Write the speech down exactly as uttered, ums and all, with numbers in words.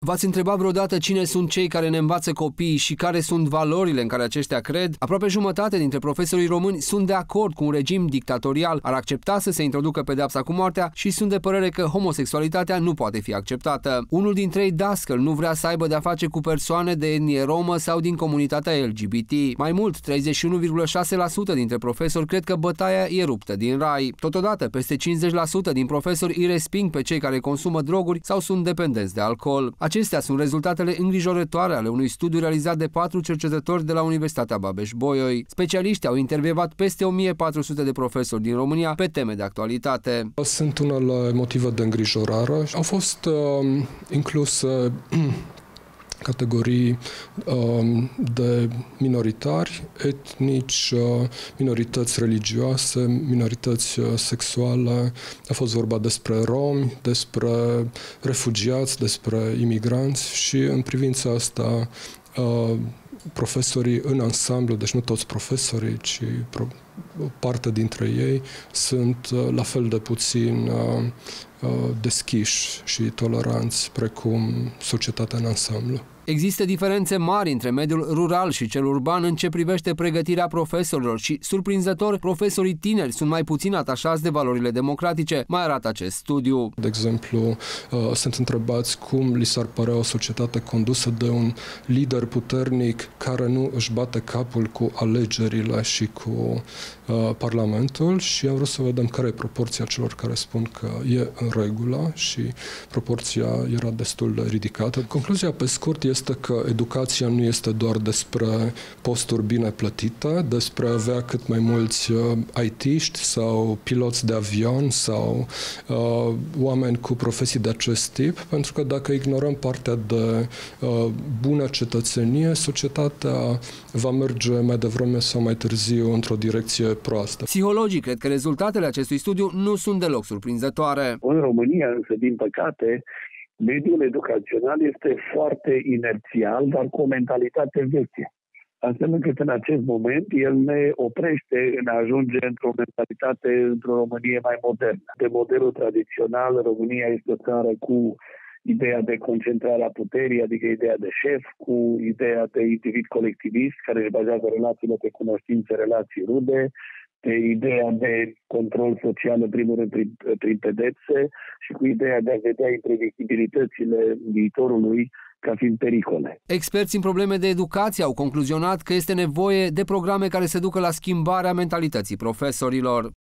V-ați întrebat vreodată cine sunt cei care ne învață copiii și care sunt valorile în care aceștia cred? Aproape jumătate dintre profesorii români sunt de acord cu un regim dictatorial, ar accepta să se introducă pedeapsa cu moartea și sunt de părere că homosexualitatea nu poate fi acceptată. Unul dintre ei, dascăl, nu vrea să aibă de-a face cu persoane de etnie romă sau din comunitatea L G B T. Mai mult, treizeci și unu virgulă șase la sută dintre profesori cred că bătaia e ruptă din rai. Totodată, peste cincizeci la sută din profesori îi resping pe cei care consumă droguri sau sunt dependenți de alcool. Acestea sunt rezultatele îngrijorătoare ale unui studiu realizat de patru cercetători de la Universitatea Babeș-Bolyai. Specialiștii au intervievat peste o mie patru sute de profesori din România pe teme de actualitate. Sunt unele motive de îngrijorare. Au fost uh, incluse categorii uh, de minoritari, etnici, uh, minorități religioase, minorități uh, sexuale. A fost vorba despre romi, despre refugiați, despre imigranți și în privința asta uh, profesorii în ansamblu, deci nu toți profesorii, ci pro- o parte dintre ei sunt uh, la fel de puțin uh, uh, deschiși și toleranți precum societatea în ansamblu. Există diferențe mari între mediul rural și cel urban în ce privește pregătirea profesorilor și, surprinzător, profesorii tineri sunt mai puțin atașați de valorile democratice, mai arată acest studiu. De exemplu, sunt întrebați cum li s-ar părea o societate condusă de un lider puternic care nu își bate capul cu alegerile și cu uh, Parlamentul și am vrut să vedem care e proporția celor care spun că e în regulă și proporția era destul de ridicată. Concluzia pe scurt este că educația nu este doar despre posturi bine plătite, despre a avea cât mai mulți I T-ști sau piloți de avion sau uh, oameni cu profesii de acest tip, pentru că dacă ignorăm partea de uh, bună cetățenie, societatea va merge mai devreme sau mai târziu într-o direcție proastă. Psihologii cred că rezultatele acestui studiu nu sunt deloc surprinzătoare. În România, însă, din păcate, mediul educațional este foarte inerțial, dar cu o mentalitate veche. Astfel încât în acest moment el ne oprește în a ajunge într-o mentalitate, într-o Românie mai modernă. De modelul tradițional, România este o țară cu ideea de concentrare a puterii, adică ideea de șef, cu ideea de individ colectivist, care își bazează relațiile pe cunoștințe, relații rude, de ideea de control social, în primul rând prin, prin pedepse, și cu ideea de a vedea impredictibilitățile viitorului ca fiind pericole. Experți în probleme de educație au concluzionat că este nevoie de programe care să ducă la schimbarea mentalității profesorilor.